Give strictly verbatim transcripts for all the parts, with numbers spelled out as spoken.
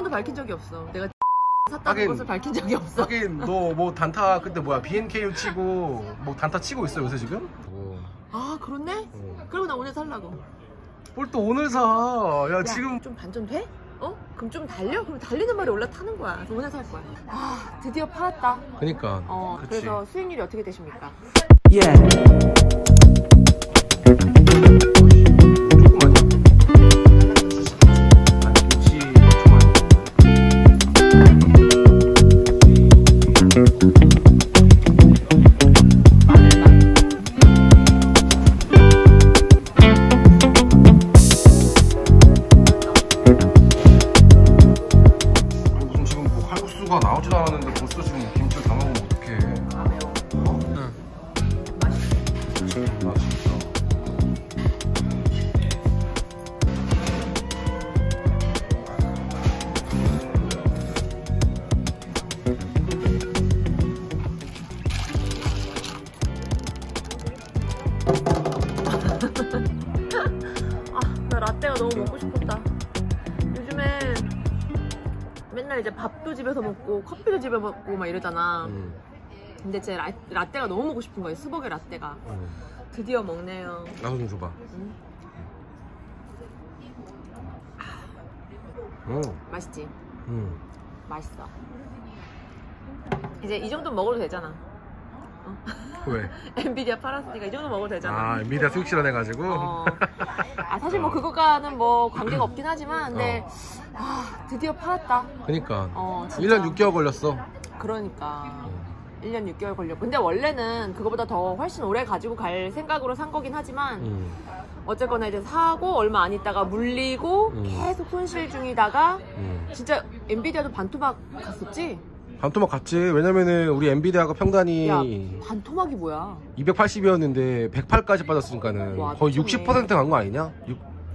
번도 밝힌 적이 없어. 내가 샀다는 것을 밝힌 적이 없어. 하긴 너 뭐 단타 그때 뭐야 비엔케이유 치고 뭐 단타 치고 있어 요새 지금? 오. 아 그렇네? 어. 그리고 나 오늘 살라고. 뭘 또 오늘 사? 야, 야 지금 좀 반전 돼? 어? 그럼 좀 달려? 그럼 달리는 말이 올라타는 거야. 그래서 오늘 살 거야. 아 드디어 팔았다. 그니까. 어 그치. 그래서 수익률이 어떻게 되십니까? 예. 나오지도 않았는데 벌써 지금 김치를 다 먹으면 어떡해. 아 매워. 어? 응. 맛있어. 맛있어. 아, 나 라떼가 너무 먹고 싶었다. 요즘에 맨날 이제 밥도 집에서 먹고 커피도 집에 먹고 막 이러잖아. 음. 근데 제 라, 라떼가 너무 먹고 싶은 거예요. 스벅의 라떼가. 음. 드디어 먹네요. 나도 좀 줘봐. 음. 음. 맛있지? 음. 맛있어. 이제 이 정도 먹어도 되잖아. 어? 왜? 엔비디아 팔았으니까 이 정도 먹어도 되잖아. 아, 엔비디아 수익 실현해가지고? 어. 아, 사실 뭐 그거과는 뭐 관계가 없긴 하지만 근데 어. 아, 드디어 팔았다. 그니까 어, 일 년 육 개월 걸렸어. 그러니까 어. 일 년 육 개월 걸렸고 근데 원래는 그거보다 더 훨씬 오래 가지고 갈 생각으로 산 거긴 하지만 음. 어쨌거나 이제 사고 얼마 안 있다가 물리고 음. 계속 손실 중이다가 음. 진짜 엔비디아도 반토막 갔었지? 반토막 갔지. 왜냐면은 우리 엔비디아가 평단이 야, 반토막이 뭐야? 이백팔십이었는데 백팔까지 빠졌으니까는 와, 거의 육십 퍼센트 간 거 아니냐? 육...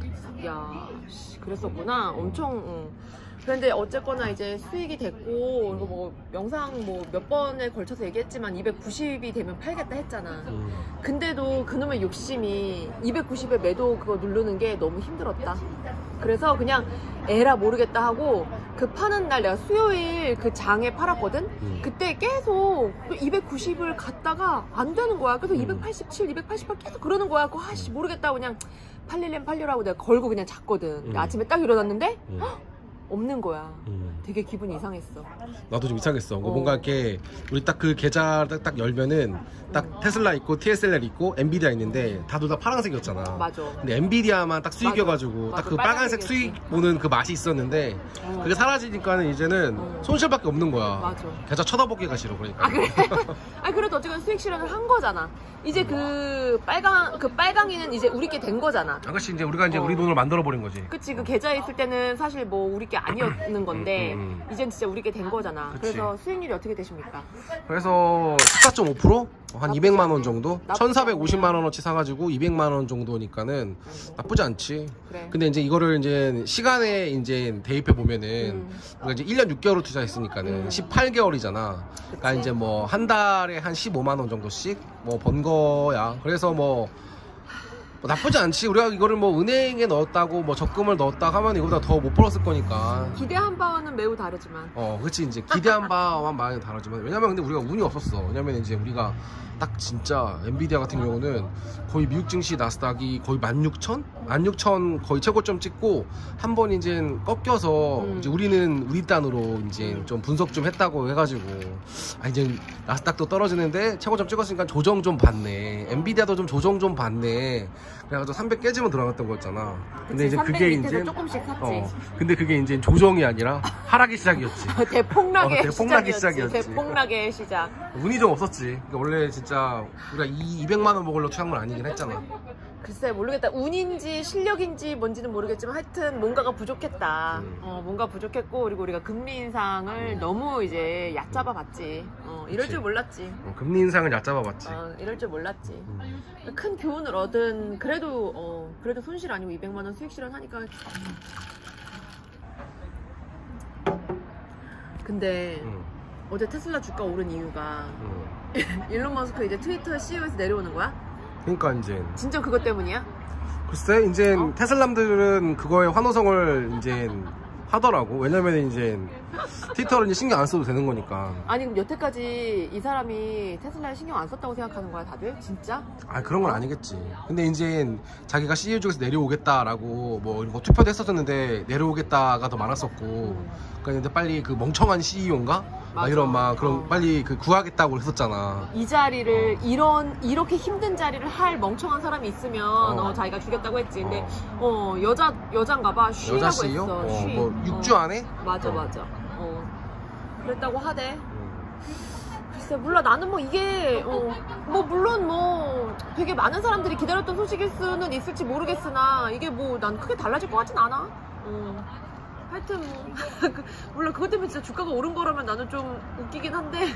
야, 그랬었구나. 엄청. 응. 그런데 어쨌거나 이제 수익이 됐고 이거 뭐 영상 뭐 몇 번에 걸쳐서 얘기했지만 이백구십이 되면 팔겠다 했잖아. 음. 근데도 그놈의 욕심이 이백구십에 매도 그거 누르는 게 너무 힘들었다. 그래서 그냥 에라 모르겠다 하고 그 파는 날 내가 수요일 그 장에 팔았거든. 음. 그때 계속 이백구십을 갔다가 안 되는 거야. 그래서 음. 이백팔십칠, 이백팔십팔 계속 그러는 거야. 그 아씨 모르겠다 그냥 팔릴렘 팔려라고 내가 걸고 그냥 잤거든. 음. 아침에 딱 일어났는데 음. 헉! 없는 거야. 음. 되게 기분이 이상했어. 나도 좀 이상했어. 어. 뭔가 이렇게 우리 딱 그 계좌 딱, 딱 열면은 딱 음. 테슬라 있고 티에스엘알 있고 엔비디아 있는데 다들 다 파란색이었잖아. 맞아. 근데 엔비디아만 딱 수익이어가지고 딱 그 빨간색 수익 보는 그 맛이 있었는데 어. 그게 사라지니까는 이제는 어. 손실밖에 없는 거야. 맞아. 계좌 쳐다보기가 싫어 그러니까. 아 그래? 아 그래도 어쨌든 수익 실현을 한 거잖아. 이제 음. 그 빨강 그 빨강이는 이제 우리께 된 거잖아. 아가씨 이제 우리가 이제 어. 우리 돈을 만들어 버린 거지. 그치. 그 계좌에 있을 때는 사실 뭐 우리께 아니었는 건데 음, 음, 음. 이젠 진짜 우리께 된 거잖아. 그치. 그래서 수익률이 어떻게 되십니까? 그래서 십사 점 오 퍼센트? 한 이백만 원 정도? 천사백오십만 원어치 사가지고 이백만 원 정도니까는 나쁘지 않지. 그래. 근데 이제 이거를 이제 시간에 이제 대입해 보면은 음. 우리가 이제 일 년 육 개월을 투자했으니까는 음. 십팔 개월이잖아. 그러니까 이제 뭐 한 달에 한 십오만 원 정도씩 뭐 번 거야. 그래서 뭐 뭐 나쁘지 않지. 우리가 이거를 뭐 은행에 넣었다고 뭐 적금을 넣었다 하면 이거보다 더 못 벌었을 거니까. 기대한 바와는 매우 다르지만. 어, 그렇지. 이제 기대한 바와 많이 다르지만. 왜냐면 근데 우리가 운이 없었어. 왜냐면 이제 우리가 딱 진짜 엔비디아 같은 경우는 거의 미국 증시 나스닥이 거의 만 육천? 만 육천 거의 최고점 찍고 한 번 이제 꺾여서 음. 이제 우리는 우리 단으로 이제 음. 좀 분석 좀 했다고 해가지고 아 이제 나스닥도 떨어지는데 최고점 찍었으니까 조정 좀 받네. 엔비디아도 좀 조정 좀 받네. 그래가지고 삼백 깨지면 들어갔던 거였잖아. 근데 그치, 이제 그게 이제 조금씩 샀지. 어, 근데 그게 이제 조정이 아니라 하락의 시작이었지. 대폭락의, 어, 대폭락의 시작이었지. 대폭락의 시작. 운이 좀 없었지. 그러니까 원래 진짜 우리가 이백만 원 먹으려고 투자한 건 아니긴 했잖아. 글쎄 모르겠다. 운인지 실력인지 뭔지는 모르겠지만 하여튼 뭔가가 부족했다. 음. 어, 뭔가 부족했고 그리고 우리가 금리 인상을 음. 너무 이제 얕잡아 봤지. 어, 이럴 줄 몰랐지. 어, 금리 인상을 얕잡아 봤지. 어, 이럴 줄 몰랐지. 음. 큰 교훈을 얻은 그래도 어, 그래도 손실 아니고 이백만 원 수익 실현하니까. 근데 음. 어제 테슬라 주가 오른 이유가 음. 일론 머스크 이제 트위터 씨이오에서 내려오는 거야? 그러니까 이제 진짜 그것 때문이야? 글쎄 이제 어? 테슬람들은 그거에 환호성을 이제 하더라고. 왜냐면 이제 트위터를 이제 신경 안 써도 되는 거니까. 아니 그럼 여태까지 이 사람이 테슬라에 신경 안 썼다고 생각하는 거야 다들? 진짜? 아 그런 건 아니겠지. 근데 이제 자기가 씨이오 쪽에서 내려오겠다라고 뭐, 뭐 투표도 했었는데 내려오겠다가 더 많았었고. 음. 그러니까 빨리 그 멍청한 씨이오인가? 막 이런 막 그런 어. 빨리 그 구하겠다고 했었잖아. 이 자리를 어. 이런 이렇게 힘든 자리를 할 멍청한 사람이 있으면 어. 어, 자기가 주겠다고 했지. 근데 어, 어 여자 여잔가봐 쉬라고 여자 씨요? 했어. 어, 쉬. 뭐 육 주 안에? 맞아 맞아. 어 그랬다고 하대. 음. 글쎄 몰라 나는 뭐 이게 어, 뭐 물론 뭐 되게 많은 사람들이 기다렸던 소식일 수는 있을지 모르겠으나 이게 뭐 난 크게 달라질 것 같진 않아. 어. 하여튼 뭐 물론 그것 때문에 진짜 주가가 오른 거라면 나는 좀 웃기긴 한데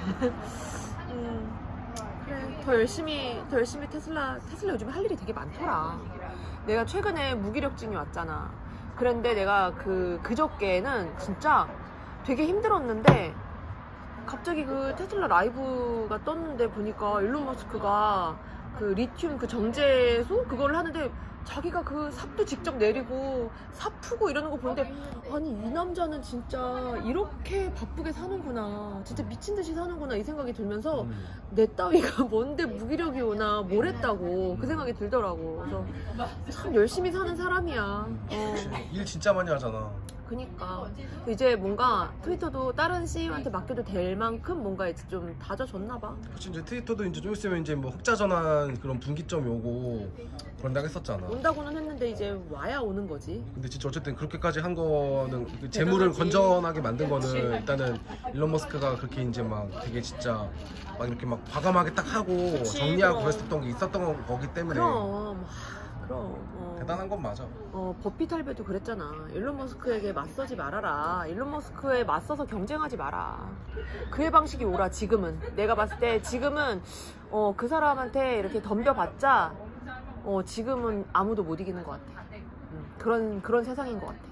음, 그래 더 열심히 더 열심히 테슬라 테슬라 요즘에 할 일이 되게 많더라. 내가 최근에 무기력증이 왔잖아. 그런데 내가 그 그저께는 진짜 되게 힘들었는데 갑자기 그 테슬라 라이브가 떴는데 보니까 일론 머스크가 그 리튬 그 정제소 그거를 하는데 자기가 그 삽도 직접 내리고 삽 푸고 이러는 거 보는데 아니 이 남자는 진짜 이렇게 바쁘게 사는구나 진짜 미친듯이 사는구나 이 생각이 들면서 음. 내 따위가 뭔데 무기력이 오나 뭘 했다고 그 생각이 들더라고. 그래서 참 열심히 사는 사람이야. 어. 일 진짜 많이 하잖아. 그니까 이제 뭔가 트위터도 다른 씨이오한테 맡겨도 될 만큼 뭔가 이제 좀 다져졌나 봐. 그치 이제 트위터도 이제 좀 있으면 이제 뭐 흑자 전환 그런 분기점이 오고 그런다고 했었잖아. 온다고는 했는데 이제 와야 오는 거지. 근데 진짜 어쨌든 그렇게까지 한 거는 그 재물을 건전하게 만든 거는 그치. 일단은 일론 머스크가 그렇게 이제 막 되게 진짜 막 이렇게 막 과감하게 딱 하고 그치, 정리하고 그럼. 그랬었던 게 있었던 거기 때문에. 그럼. 그럼 어. 대단한 건 맞아. 어, 버핏 할배도 그랬잖아. 일론 머스크에게 맞서지 말아라. 일론 머스크에 맞서서 경쟁하지 마라. 그의 방식이 옳아. 지금은 내가 봤을 때 지금은 어, 그 사람한테 이렇게 덤벼봤자 어, 지금은 아무도 못 이기는 것 같아. 음, 그런 그런 세상인 것 같아.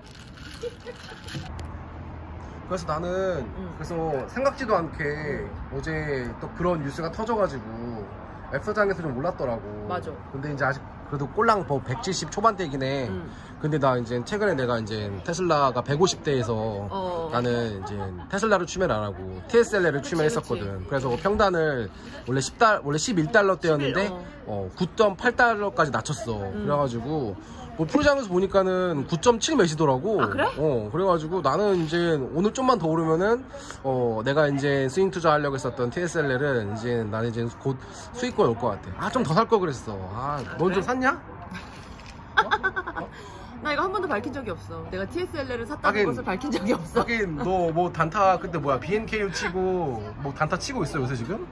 그래서 나는 음. 그래서 생각지도 않게 음. 어제 또 그런 뉴스가 터져가지고 앱서장에서 좀 올랐더라고. 맞아. 근데 이제 아직 그래도 꼴랑 뭐 백칠십 초반대이긴 해. 음. 근데 나 이제 최근에 내가 이제 테슬라가 백오십 대에서 어. 나는 이제 테슬라를 추매를 안 하고 티에스엘알을 추매했었거든. 그래서 뭐 평단을 원래 십 달 원래 십일 달러대였는데 어. 어, 구 점 팔 달러까지 낮췄어. 음. 그래가지고 뭐 프로장에서 보니까는 구 점 칠 몇이더라고. 아 그래? 어 그래가지고 나는 이제 오늘 좀만 더 오르면은 어 내가 이제 스윙 투자하려고 했었던 티에스엘알은 이제 나는 이제 곧 수익권 올 것 같아. 아 좀 더 살 걸 그랬어. 아 넌 좀 샀냐? 어? 어? 나 이거 한 번도 밝힌 적이 없어. 내가 티에스엘알을 샀다는 하긴, 것을 밝힌 적이 없어. 하긴 너 뭐 단타 그때 뭐야 비엔케이유 치고 뭐 단타 치고 있어 요새 지금?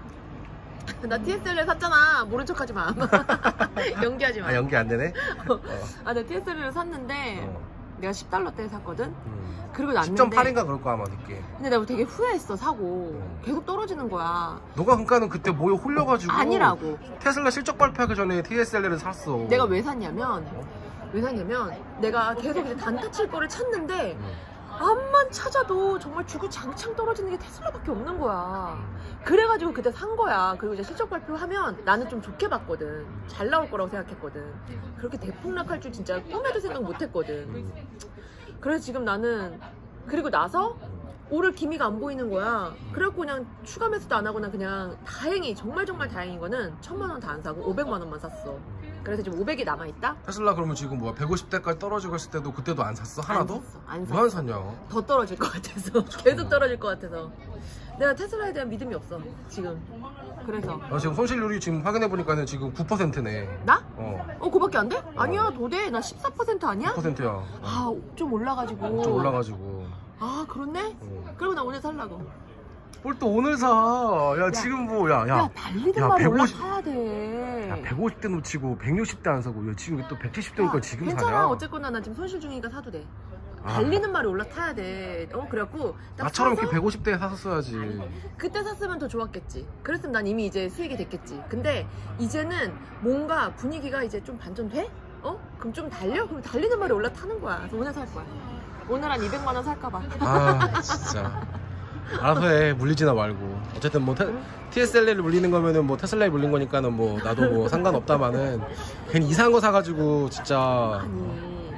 나 티에스엘알 샀잖아. 모른 척 하지 마. 연기하지 마. 아 연기 안 되네? 어. 아 내가 티에스엘알을 샀는데 어. 내가 십 달러대에 샀거든? 음. 그리고 났는데 십 점 팔인가 그럴 거야 아마 늦게. 근데 내가 되게 후회했어 사고. 음. 계속 떨어지는 거야. 너가 그러니까는 그때 뭐에 홀려가지고 아니라고. 테슬라 실적 발표하기 전에 티에스엘알을 샀어. 내가 왜 샀냐면 어? 왜 샀냐면 내가 계속 이제 단타 칠 거를 찾는데 음. 암만 찾아도 정말 주구장창 떨어지는 게 테슬라밖에 없는 거야. 그래가지고 그때 산 거야. 그리고 이제 실적 발표하면 나는 좀 좋게 봤거든. 잘 나올 거라고 생각했거든. 그렇게 대폭락할 줄 진짜 꿈에도 생각 못 했거든. 그래서 지금 나는 그리고 나서 오를 기미가 안 보이는 거야. 그래갖고 그냥 추가 매수도 안 하고 난 그냥 다행히 정말 정말 다행인 거는 천만 원 다 안 사고 오백만 원만 샀어. 그래서 지금 오백이 남아있다? 테슬라 그러면 지금 뭐야 백오십 대까지 떨어지고 했을 때도 그때도 안 샀어? 하나도? 안 샀어. 안 샀어. 왜 안 샀냐? 더 떨어질 것 같아서. 계속 떨어질 것 같아서. 내가 테슬라에 대한 믿음이 없어 지금. 그래서 나 지금 손실률이 지금 확인해보니까 지금 구 퍼센트네. 나? 어. 어 그거밖에 안 돼? 아니야 더 돼. 나 십사 퍼센트 아니야? 구 퍼센트야. 어. 아 좀 올라가지고. 좀 올라가지고. 아 그렇네? 어. 그리고 나 오늘 살라고. 뭘 또 오늘 사. 야, 야 지금 뭐 야 야. 야 달리든 말 올라가야 돼. 야 백오십 대 놓치고 백육십 대 안 사고 야, 지금 또 백칠십 대니까 지금 괜찮아. 사냐? 어쨌거나 나 지금 손실 중이니까 사도 돼. 아. 달리는 말이 올라타야 돼. 어 그래갖고 나처럼 이렇게 백오십 대에 샀었어야지. 그때 샀으면 더 좋았겠지. 그랬으면 난 이미 이제 수익이 됐겠지. 근데 이제는 뭔가 분위기가 이제 좀 반전돼? 어? 그럼 좀 달려? 그럼 달리는 말이 올라타는 거야. 그래서 오늘 살 거야. 오늘 한 이백만 원 살까봐. 아 진짜 알아서 해. 물리지나 말고. 어쨌든 뭐 응? 티에스엘알을 물리는 거면은 뭐 테슬라에 물린 거니까는 뭐 나도 뭐 상관없다마는 괜히 이상한 거 사가지고 진짜. 아니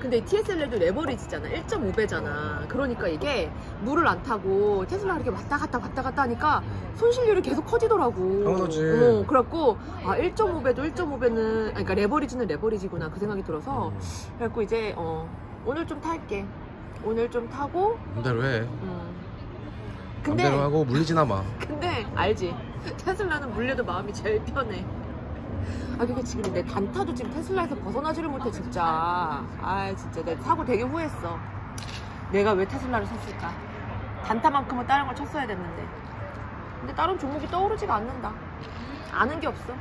근데 티에스엘도 레버리지잖아. 일 점 오 배잖아. 그러니까 이게 물을 안 타고 테슬라가 이렇게 왔다 갔다 왔다 갔다 하니까 손실률이 계속 커지더라고. 당연하지. 어, 그래갖고 아 일 점 오 배도 일 점 오 배는 그러니까 레버리지는 레버리지구나 그 생각이 들어서 음. 그래갖고 이제 어, 오늘 좀 탈게. 오늘 좀 타고 맘대로 해. 음. 근데 맘대로 하고 물리지나 마. 근데 알지? 테슬라는 물려도 마음이 제일 편해. 아 그게 지금 내 단타도 지금 테슬라에서 벗어나지를 못해 진짜. 아 진짜 내 사고 되게 후회했어. 내가 왜 테슬라를 샀을까? 단타만큼은 다른 걸 쳤어야 됐는데. 근데 다른 종목이 떠오르지가 않는다. 아는 게 없어.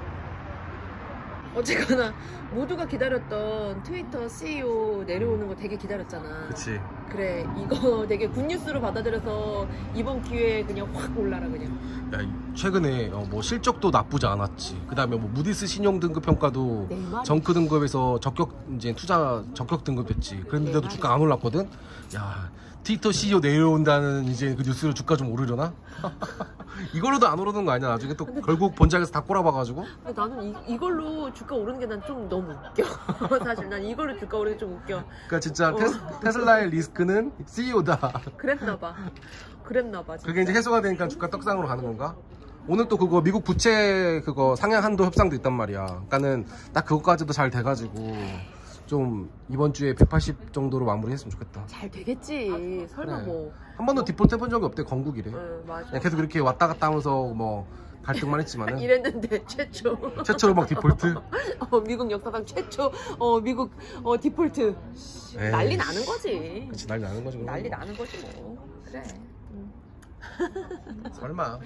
어쨌거나 모두가 기다렸던 트위터 씨이오 내려오는 거 되게 기다렸잖아. 그치. 그래 이거 되게 굿뉴스로 받아들여서 이번 기회에 그냥 확 올라라 그냥. 야, 최근에 어, 뭐 실적도 나쁘지 않았지. 그 다음에 뭐 무디스 신용 등급 평가도 네, 말이지. 정크 등급에서 적격 이제 투자 적격 등급했지. 그런데도 네, 주가 안 올랐거든. 야, 트위터 씨이오 내려온다는 이제 그 뉴스로 주가 좀 오르려나? 이걸로도 안 오르는 거 아니야? 나중에 또 결국 본작에서 다 꼬라봐가지고. 근데 나는 이, 이걸로 주가 오르는 게 난 좀 너무 웃겨. 사실 난 이걸로 주가 오르는 게 좀 웃겨. 그러니까 진짜 어. 테스, 테슬라의 리스크는 씨이오다. 그랬나봐. 그랬나봐. 그게 이제 해소가 되니까 주가 떡상으로 가는 건가? 오늘 또 그거 미국 부채 그거 상향 한도 협상도 있단 말이야. 그러니까는 딱 그것까지도 잘 돼가지고 좀 이번 주에 백팔십 정도로 마무리했으면 좋겠다. 잘 되겠지. 설마 그래. 뭐. 한 번도 디폴트 해본 적이 없대. 건국이래. 응 맞아. 그냥 계속 이렇게 왔다 갔다 하면서 뭐 갈등만 했지만은 이랬는데 최초. 최초로 막 디폴트. 어, 미국 역사상 최초 어 미국 어 디폴트. 에이. 난리 나는 거지. 그치, 난리 나는 거지. 그럼. 난리 나는 거지 뭐. 그래. 응. 설마.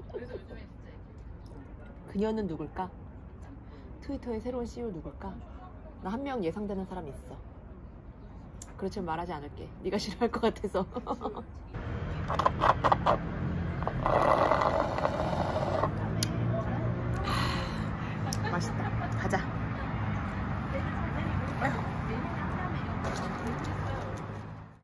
그녀는 누굴까? 트위터의 새로운 씨이오 누굴까? 나 한 명 예상되는 사람이 있어. 그렇지만 말하지 않을게. 네가 싫어할 것 같아서. 맛있다. 가자.